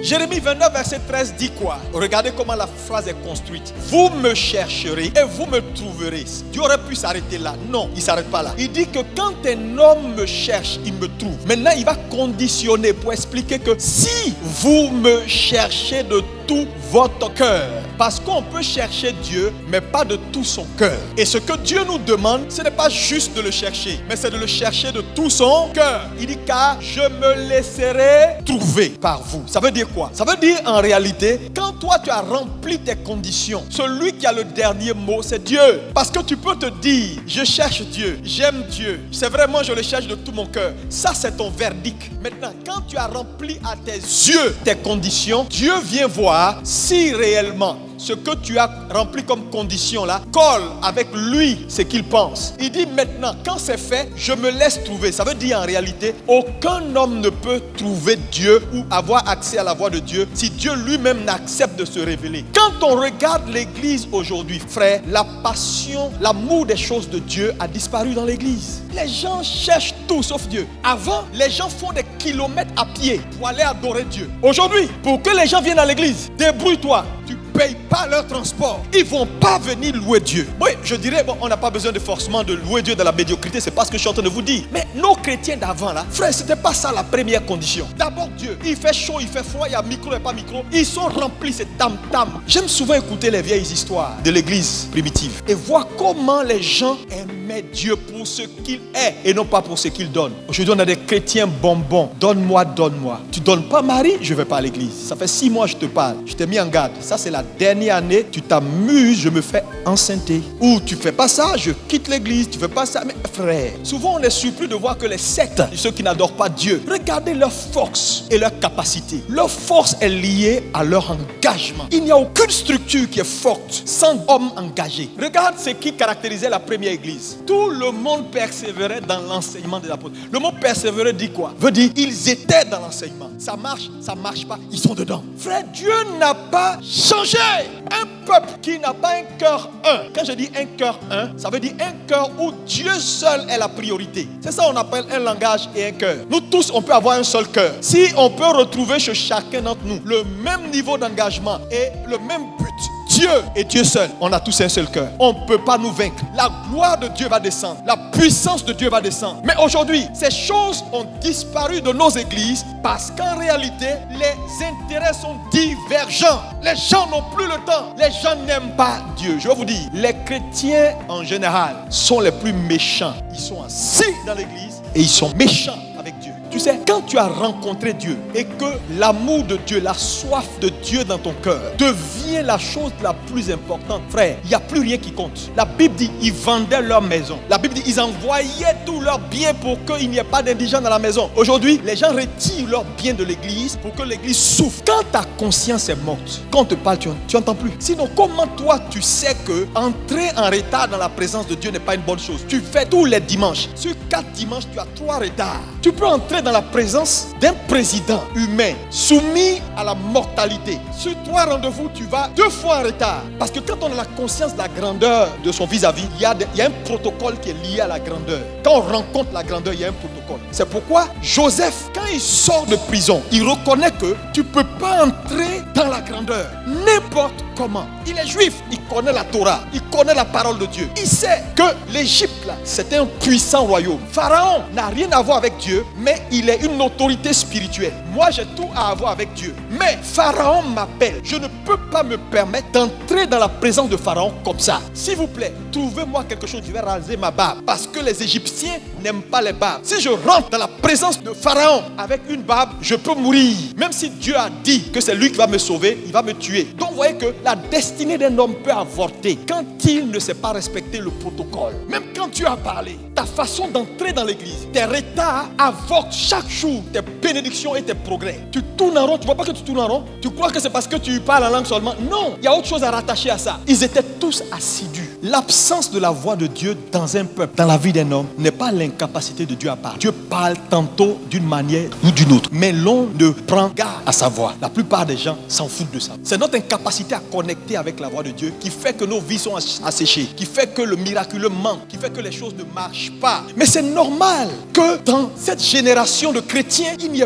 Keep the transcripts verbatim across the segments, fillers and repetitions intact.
Jérémie vingt-neuf, verset treize dit quoi? Regardez comment la phrase est construite. Vous me chercherez et vous me trouverez. Dieu aurait pu s'arrêter là. Non, il ne s'arrête pas là. Il dit que quand un homme me cherche, il me trouve. Maintenant, il va conditionner pour expliquer que si vous me cherchez de tout votre cœur, parce qu'on peut chercher Dieu, mais pas de tout son cœur. Et ce que Dieu nous demande, ce n'est pas juste de le chercher, mais c'est de le chercher de tout son cœur. Il dit car je me laisserai trouver par vous. Ça veut dire quoi? Ça veut dire en réalité, quand toi tu as rempli tes conditions, celui qui a le dernier mot, c'est Dieu. Parce que tu peux te dire, je cherche Dieu, j'aime Dieu, c'est vraiment je le cherche de tout mon cœur. Ça c'est ton verdict. Maintenant, quand tu as rempli à tes yeux tes conditions, Dieu vient voir si réellement ce que tu as rempli comme condition là colle avec lui ce qu'il pense. Il dit maintenant, quand c'est fait, je me laisse trouver. Ça veut dire en réalité, aucun homme ne peut trouver Dieu ou avoir accès à la voix de Dieu si Dieu lui-même n'accepte de se révéler. Quand on regarde l'église aujourd'hui, frère, la passion, l'amour des choses de Dieu a disparu dans l'église. Les gens cherchent tout sauf Dieu. Avant, les gens font des kilomètres à pied pour aller adorer Dieu. Aujourd'hui, pour que les gens viennent à l'église, débrouille-toi. Tu payes pas leur transport. Ils vont pas venir louer Dieu. Oui, je dirais, bon, on n'a pas besoin de forcément de louer Dieu dans la médiocrité. C'est pas ce que je suis en train de vous dire. Mais nos chrétiens d'avant là, frère, c'était pas ça la première condition. D'abord Dieu. Il fait chaud, il fait froid, il y a micro et pas micro. Ils sont remplis, c'est tam-tam. J'aime souvent écouter les vieilles histoires de l'église primitive et voir comment les gens aimaient Dieu pour ce qu'il est et non pas pour ce qu'il donne. Aujourd'hui, on a des chrétiens bonbons. Donne-moi, donne-moi. Tu donnes pas Marie, je vais pas à l'église. Ça fait six mois que je te parle. Je t'ai mis en garde. Ça, c'est la dernière année. Tu t'amuses, je me fais enceinter. Ou tu fais pas ça, je quitte l'église. Tu fais pas ça. Mais frère, souvent on est surpris de voir que les sectes, ceux qui n'adorent pas Dieu, regardez leur force et leur capacité. Leur force est liée à leur engagement. Il n'y a aucune structure qui est forte sans hommes engagés. Regarde ce qui caractérisait la première église. Tout le monde persévérait dans l'enseignement des apôtres. Le mot persévérer dit quoi? Veut dire ils étaient dans l'enseignement. Ça marche, ça marche pas, ils sont dedans. Frère, Dieu n'a pas changé. Un peuple qui n'a pas un cœur un. Quand je dis un cœur un, ça veut dire un cœur où Dieu seul est la priorité. C'est ça qu'on appelle un langage et un cœur. Nous tous, on peut avoir un seul cœur. Si on peut retrouver chez chacun d'entre nous le même niveau d'engagement et le même but, Dieu et Dieu seul, on a tous un seul cœur. On ne peut pas nous vaincre. La gloire de Dieu va descendre. La puissance de Dieu va descendre. Mais aujourd'hui, ces choses ont disparu de nos églises parce qu'en réalité, les intérêts sont divergents. Les gens n'ont plus le temps. Les gens n'aiment pas Dieu. Je vais vous dire, les chrétiens en général sont les plus méchants. Ils sont assis dans l'église et ils sont méchants avec Dieu. Tu sais, quand tu as rencontré Dieu et que l'amour de Dieu, la soif de Dieu dans ton cœur devient la chose la plus importante, frère, il n'y a plus rien qui compte. La Bible dit, ils vendaient leur maison. La Bible dit, ils envoyaient tous leurs biens pour qu'il n'y ait pas d'indigents dans la maison. Aujourd'hui, les gens retirent leurs biens de l'église pour que l'église souffre. Quand ta conscience est morte, quand on te parle, tu n'entends plus. Sinon, comment toi, tu sais que entrer en retard dans la présence de Dieu n'est pas une bonne chose? Tu fais tous les dimanches. Sur quatre dimanches, tu as trois retards. Tu peux entrer dans la présence d'un président humain soumis à la mortalité. Sur trois rendez-vous, tu vas deux fois en retard. Parce que quand on a la conscience de la grandeur de son vis-à-vis, il y a, de, il y a un protocole qui est lié à la grandeur. Quand on rencontre la grandeur, il y a un protocole. C'est pourquoi Joseph, quand il sort de prison, il reconnaît que tu ne peux pas entrer dans la grandeur n'importe comment. Il est juif, il connaît la Torah, il connaît la parole de Dieu. Il sait que l'Égypte, là, c'était un puissant royaume. Pharaon n'a rien à voir avec Dieu, mais il est une autorité spirituelle. Moi, j'ai tout à avoir avec Dieu. Mais Pharaon m'appelle. Je ne peux pas me permettre d'entrer dans la présence de Pharaon comme ça. S'il vous plaît, trouvez-moi quelque chose, je vais raser ma barbe. Parce que les Égyptiens n'aiment pas les barbes. Si je rentre dans la présence de Pharaon avec une barbe, je peux mourir. Même si Dieu a dit que c'est lui qui va me sauver, il va me tuer. Donc, vous voyez que la destinée d'un homme peut avorter quand il ne sait pas respecter le protocole. Même quand Dieu a parlé, ta façon d'entrer dans l'église, tes retards avortent chaque jour tes bénédictions et tes progrès. Tu tournes en rond, tu ne vois pas que tu tournes en rond? Tu crois que c'est parce que tu parles en langue seulement? Non, il y a autre chose à rattacher à ça. Ils étaient tous assidus. L'absence de la voix de Dieu dans un peuple, dans la vie d'un homme, n'est pas l'incapacité de Dieu à parler. Dieu parle tantôt d'une manière ou d'une autre, mais l'on ne prend garde à sa voix. La plupart des gens s'en foutent de ça. C'est notre incapacité à connecter avec la voix de Dieu qui fait que nos vies sont asséchées, qui fait que le miraculeux manque, qui fait que les choses ne marchent pas. Mais c'est normal que dans cette génération de chrétiens, il n'y ait plus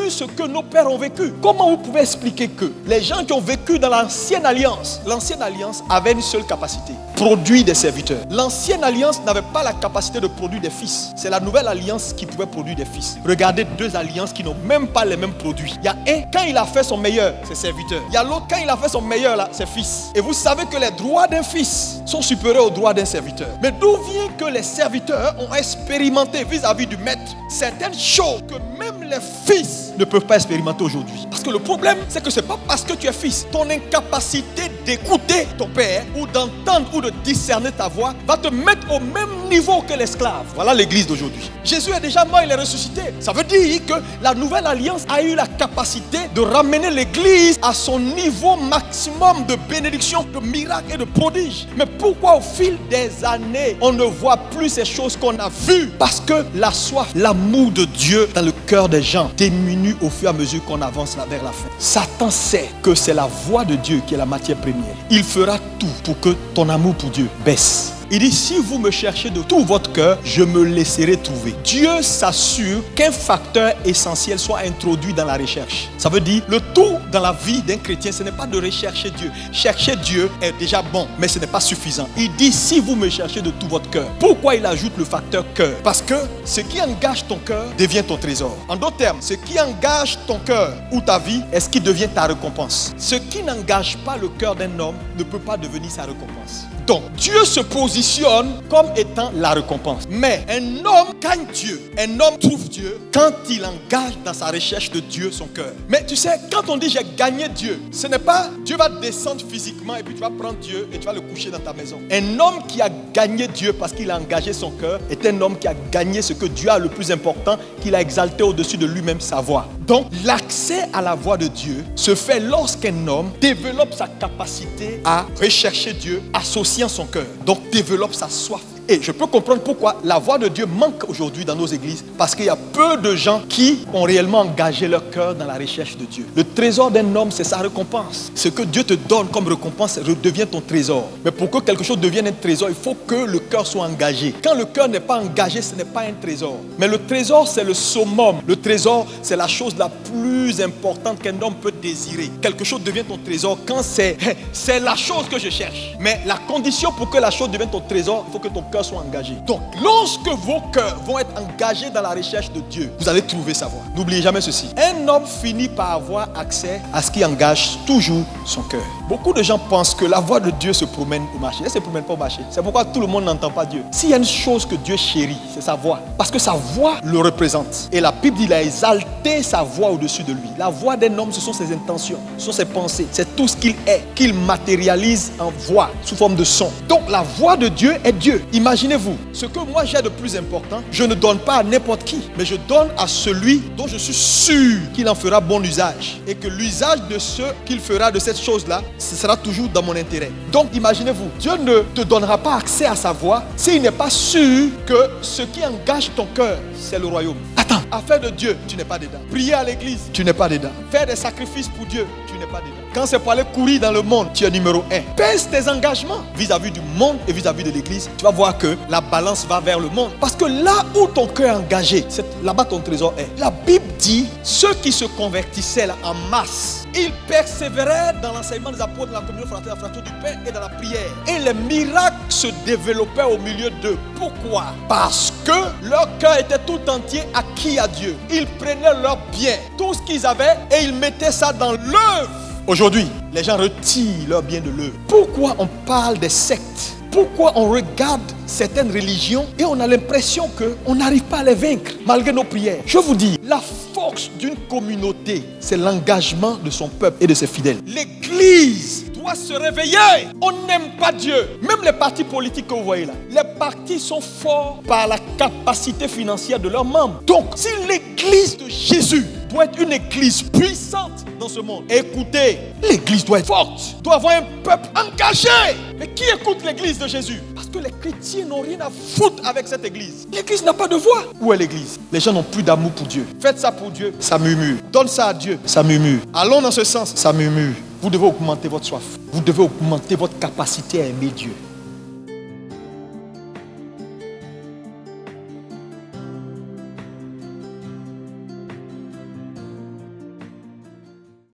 vécu ce que nos pères ont vécu. Comment vous pouvez expliquer que les gens qui ont vécu dans l'ancienne alliance, l'ancienne alliance avait une seule capacité, produire des serviteurs. L'ancienne alliance n'avait pas la capacité de produire des fils. C'est la nouvelle alliance qui pouvait produire des fils. Regardez deux alliances qui n'ont même pas les mêmes produits. Il y a un, quand il a fait son meilleur, c'est serviteur. Il y a l'autre, quand il a fait son meilleur là, c'est fils. Et vous savez que les droits d'un fils sont supérieurs aux droits d'un serviteur. Mais d'où vient que les serviteurs ont expérimenté vis-à-vis du maître certaines choses que même les fils ne peuvent pas expérimenter aujourd'hui? Parce que le problème, c'est que c'est pas parce que tu es fils, ton incapacité d'écouter ton père ou d'entendre ou de discerner ta voix va te mettre au même niveau que l'esclave. Voilà l'église d'aujourd'hui. Jésus est déjà mort, il est ressuscité. Ça veut dire que la nouvelle alliance a eu la capacité de ramener l'église à son niveau maximum de bénédiction, de miracles et de prodiges. Mais pourquoi au fil des années, on ne voit plus ces choses qu'on a vues? Parce que la soif, l'amour de Dieu dans le cœur des gens diminue au fur et à mesure qu'on avance vers la fin. Satan sait que c'est la voix de Dieu qui est la matière première. Il fera tout pour que ton amour pour Dieu baisse. Il dit, si vous me cherchez de tout votre cœur, je me laisserai trouver. Dieu s'assure qu'un facteur essentiel soit introduit dans la recherche. Ça veut dire, le tout dans la vie d'un chrétien, ce n'est pas de rechercher Dieu. Chercher Dieu est déjà bon, mais ce n'est pas suffisant. Il dit, si vous me cherchez de tout votre cœur. Pourquoi il ajoute le facteur cœur? Parce que ce qui engage ton cœur devient ton trésor. En d'autres termes, ce qui engage ton cœur ou ta vie est ce qui devient ta récompense. Ce qui n'engage pas le cœur d'un homme ne peut pas devenir sa récompense. Donc, Dieu se positionne comme étant la récompense. Mais un homme gagne Dieu. Un homme trouve Dieu quand il engage dans sa recherche de Dieu son cœur. Mais tu sais, quand on dit j'ai gagné Dieu, ce n'est pas Dieu va descendre physiquement et puis tu vas prendre Dieu et tu vas le coucher dans ta maison. Un homme qui a gagné Dieu parce qu'il a engagé son cœur est un homme qui a gagné ce que Dieu a le plus important, qu'il a exalté au-dessus de lui-même, sa voix. Donc, l'accès à la voix de Dieu se fait lorsqu'un homme développe sa capacité à rechercher Dieu, associé son cœur, donc développe sa soif. Et je peux comprendre pourquoi la voix de Dieu manque aujourd'hui dans nos églises, parce qu'il y a peu de gens qui ont réellement engagé leur cœur dans la recherche de Dieu. Le trésor d'un homme, c'est sa récompense. Ce que Dieu te donne comme récompense redevient ton trésor. Mais pour que quelque chose devienne un trésor, il faut que le cœur soit engagé. Quand le cœur n'est pas engagé, ce n'est pas un trésor. Mais le trésor, c'est le summum. Le trésor, c'est la chose la plus importante qu'un homme peut désirer. Quelque chose devient ton trésor quand c'est c'est la chose que je cherche. Mais la condition pour que la chose devienne ton trésor, il faut que ton cœur soit engagé. Donc, lorsque vos cœurs vont être engagés dans la recherche de Dieu, vous allez trouver sa voie. N'oubliez jamais ceci. Un homme finit par avoir accès à ce qui engage toujours son cœur. Beaucoup de gens pensent que la voix de Dieu se promène au marché. Elle ne se promène pas au marché. C'est pourquoi tout le monde n'entend pas Dieu. S'il y a une chose que Dieu chérit, c'est sa voix. Parce que sa voix le représente. Et la Bible dit qu'il a exalté sa voix au-dessus de lui. La voix d'un homme, ce sont ses intentions, ce sont ses pensées. C'est tout ce qu'il est, qu'il matérialise en voix, sous forme de son. Donc, la voix de Dieu est Dieu. Imaginez-vous, ce que moi j'ai de plus important, je ne donne pas à n'importe qui, mais je donne à celui dont je suis sûr qu'il en fera bon usage. Et que l'usage de ce qu'il fera de cette chose-là, ce sera toujours dans mon intérêt. Donc imaginez-vous, Dieu ne te donnera pas accès à sa voix s'il n'est pas sûr que ce qui engage ton cœur, c'est le royaume. Attends, affaire de Dieu, tu n'es pas dedans. Prier à l'église, tu n'es pas dedans. Faire des sacrifices pour Dieu, tu n'es pas dedans. Quand c'est pour aller courir dans le monde, tu es numéro un. Pèse tes engagements vis-à-vis du monde et vis-à-vis de l'église. Tu vas voir que la balance va vers le monde. Parce que là où ton cœur est engagé, c'est là-bas ton trésor est. La Bible dit, ceux qui se convertissaient là, en masse, ils persévéraient dans l'enseignement des apôtres, de la communion fraternelle, la fraction du pain et dans la prière. Et les miracles se développaient au milieu d'eux. Pourquoi? Parce que leur cœur était tout entier acquis à Dieu. Ils prenaient leur bien, tout ce qu'ils avaient, et ils mettaient ça dans l'œuvre. Aujourd'hui, les gens retirent leur bien de l'œuvre. Pourquoi on parle des sectes? Pourquoi on regarde certaines religions et on a l'impression qu'on n'arrive pas à les vaincre malgré nos prières? Je vous dis, la force d'une communauté, c'est l'engagement de son peuple et de ses fidèles. L'Église doit se réveiller. On n'aime pas Dieu. Même les partis politiques que vous voyez là, les partis sont forts par la capacité financière de leurs membres. Donc, si l'Église de Jésus doit être une église puissante dans ce monde, écoutez, l'église doit être forte, doit avoir un peuple engagé. Mais qui écoute l'église de Jésus? Parce que les chrétiens n'ont rien à foutre avec cette église. L'église n'a pas de voix. Où est l'église? Les gens n'ont plus d'amour pour Dieu. Faites ça pour Dieu, ça murmure. Donne ça à Dieu, ça murmure. Allons dans ce sens, ça murmure. Vous devez augmenter votre soif. Vous devez augmenter votre capacité à aimer Dieu.